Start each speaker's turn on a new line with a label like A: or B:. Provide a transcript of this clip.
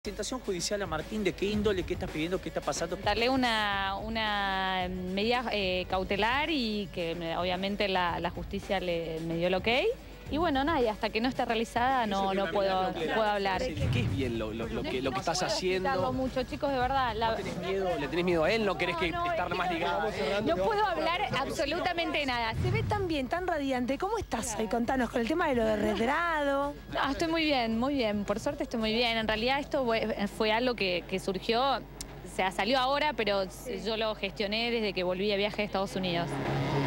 A: Presentación judicial a Martín, ¿de qué índole? ¿Qué estás pidiendo? ¿Qué está pasando?
B: Darle una medida cautelar y que obviamente la justicia me dio el ok. Y bueno, nada, y hasta que no esté realizada no puedo hablar.
C: ¿Qué es bien lo que estás haciendo?
B: Mucho, chicos, de verdad.
C: ¿No tenés miedo? ¿Le tenés miedo a él? ¿No querés estar más ligado?
B: No puedo hablar absolutamente nada.
D: Se ve tan bien, tan radiante. ¿Cómo estás ahí? Contanos, con el tema de lo de redrado.
B: No, estoy muy bien, muy bien. Por suerte estoy muy bien. En realidad esto fue algo que surgió, o sea, salió ahora, pero yo lo gestioné desde que volví de viaje a Estados Unidos.